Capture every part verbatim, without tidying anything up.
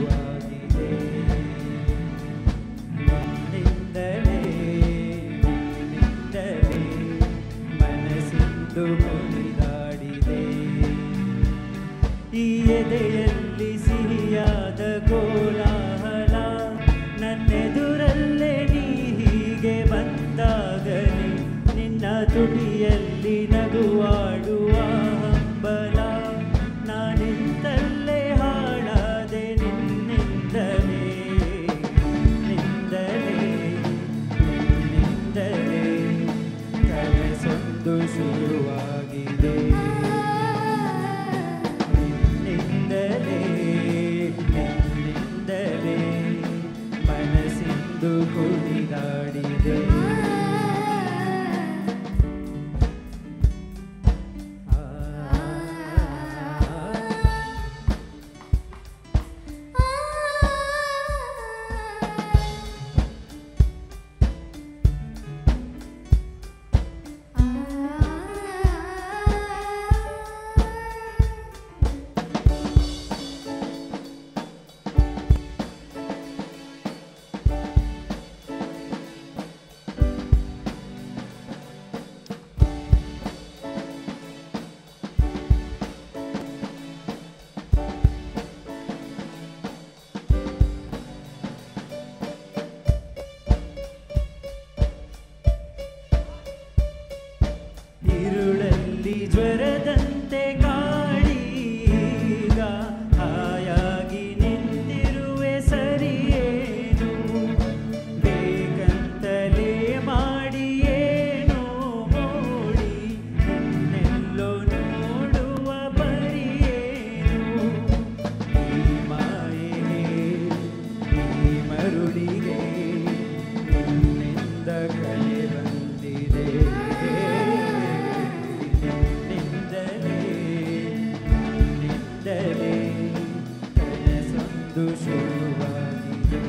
ಶುರುವಾಗಿದೆ. ನಿನ್ನಿಂದಲೇ ನಿನ್ನಿಂದಲೇ ಮನಸ್ಸಿಂದು ಕುಣಿದಾಡಿದೆ. ಈ ಎದೆಯಲ್ಲಿ ಸಿಹಿಯಾದ ಕೋಲಾಹಲ, ನನ್ನೆದುರಲ್ಲೇ ನೀ ಹೀಗೆ ಬಂದಾಗಲೇ ನಿನ್ನ ತುಟಿಯಲ್ಲಿ ನಗುವಾಡುವ ಹಂಬಲ. ನಾನಿಂತಲ್ಲೇ ಹಾಳಾದೆ ನಿನ್ನಿಂದಲೇ ನಿಂದಲೇ ನಿನ್ನಿಂದಲೇ ಕನಸೊಂದು ಶುರುವಾಗಿದೆ. ನಿನ್ನಿಂದಲೇ ನಿನ್ನಿಂದಲೇ ಮನಸ್ಸಿಂದು ಕುಣಿದಾಡಿದೆ. ഇരുളಲ್ಲಿ ಜ್ವರದಂತೆ ಕಾಡೀಗ ಹಾಯಾಗಿ ನಿಂತಿರುವೆ ಸರಿಯೇನು, ಬೇಕಂತಲೇ ಮಾಡಿ ಏನೋ ಮೋಡಿ ನಿನ್ನೆಲ್ಲೋ ನೋಡುವ ಪರಿಯೇನು. ಈ ಮಾಯೆಗೆ ಈ ಮರುಳಿಗೆ ನಿನ್ನಿಂದ ಕಲೆ ಬಂದಿದೆ. ಕನಸೊಂದು ಶುರುವಾಗಿದೆ.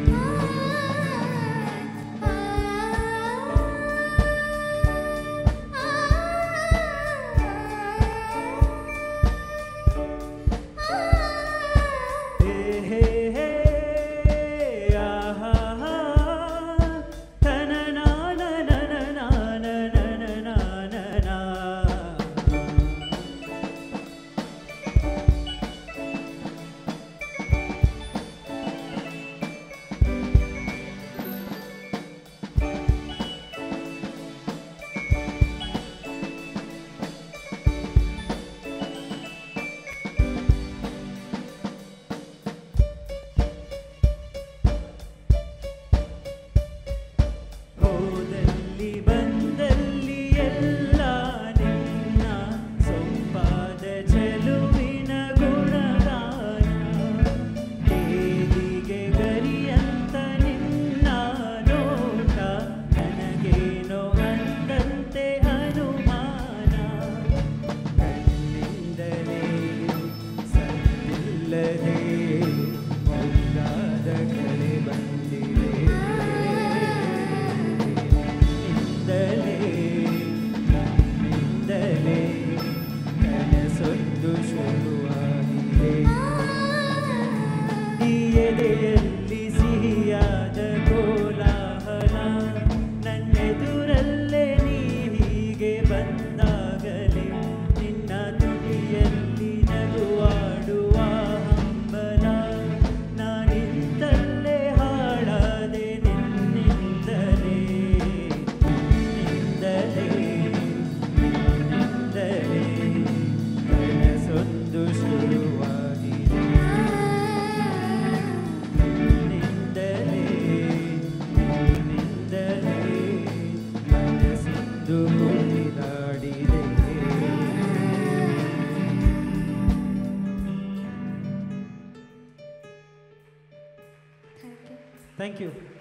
ಹೇ ಹೇ ಹೇ ಆಹಾ ತನನಾನ ನನನಾನ ನನನಾನ. ಹೋದಲ್ಲಿ ಬಂದಲ್ಲಿ ಎಲ್ಲ ನಿನ್ನ ಸೊಂಪಾದ ಚೆಲುವಿನ ಗುಣಗಾನ. ಹೇಗೆ ಗರಿಯಂತ ನಿನ್ನ ನೋಟ, ನನಗೇನೋ ಅಂದಂತೆ ಅನುಮಾನ. ಕಣ್ಣಿಂದಲೇ ಸದ್ದಿಲ್ಲದೆ ಮೊಗ್ಗಾದ ಕಳೆ ಬಂದಿದೆ. ನಿನ್ನಿಂದಲೇ ಕನಸೊಂದು ಶುರುವಾಗಿದೆ. ಈ ಎದೆಯಲ್ಲಿ ಸಿಹಿಯಾದ ಕೋಲಾಹಲ, ನನ್ನೆದುರಲ್ಲೇ ನೀ ಹೀಗೆ ಬಂದಾಗಲೇ ನಿನ್ನ ತುಟಿಯಲ್ಲಿ ನಗುವಾಡುವ ಹಂಬಲ. ನಾನಿಂತಲ್ಲೇ ಹಾಳಾದೆ ನಿನ್ನಿಂದಲೇ ನಿನ್ನಿಂದಲೇ ನಿನ್ನಿಂದಲೇ ಕನಸೊಂದು ಶುರುವಾಗಿದೆ. ನಿನ್ನಿಂದಲೇ ನಿನ್ನಿಂದಲೇ ಮನಸ್ಸಿಂದು ಕುಣಿದಾಡಿದೆ. Thank you.